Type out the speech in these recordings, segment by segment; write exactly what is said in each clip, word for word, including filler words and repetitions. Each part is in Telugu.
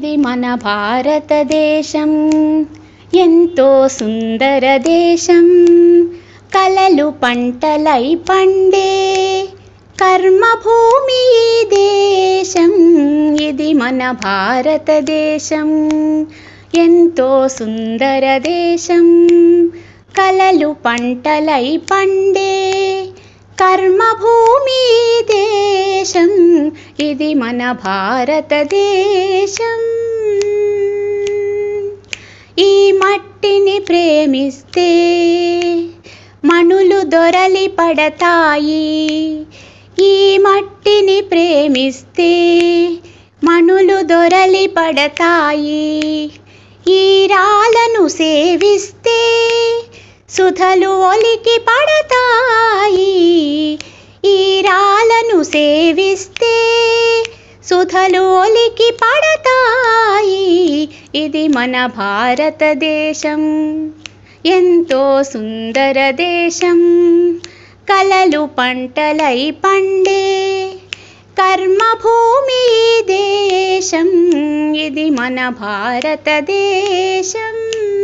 ఇది మన భారతదేశం, ఎంతో సుందర దేశం. కలలు పంటలై పండే కర్మభూమి ఈ దేశం. ఇది మన భారతదేశం, ఎంతో సుందర దేశం. కలలు పంటలై పండే కర్మభూమి ఈ దేశం. ఇది మన భారతదేశం. ఈ మట్టిని ప్రేమిస్తే మనులు దొరలి పడతాయి. ఈ మట్టిని ప్రేమిస్తే మనులు దొరలి పడతాయి. ఈ రాళ్ళను సేవిస్తే సుధలు ఒలికి పడతాయి. ఈ రాళ్ళను సేవిస్తే సుధలు ఒలికి పడతాయి. ఇది మన భారతదేశం, ఎంతో సుందర దేశం. కలలు పంటలై పండే కర్మభూమి ఈ దేశం. ఇది మన భారతదేశం.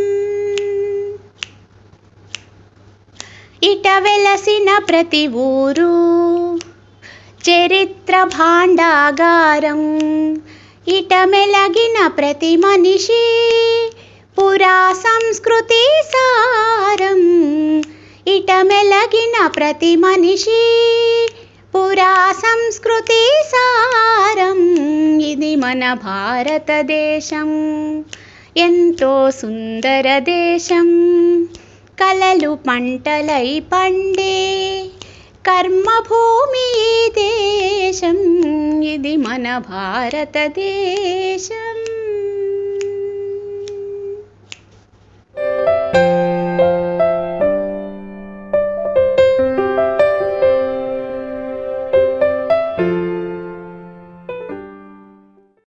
ఇట వెలసిన ప్రతి ఊరు చరిత్ర భాండాగారం. ఇట మెలగిన ప్రతి మనిషి పురా సంస్కృతి సారం. ఇట మెలగిన ప్రతి మనిషి పురా సంస్కృతి సారం. ఇది మన భారతదేశం, ఎంతో సుందర దేశం. కలలు పంటలై పండే కర్మభూమి ఈ దేశం. ఇది మన భారతదేశం.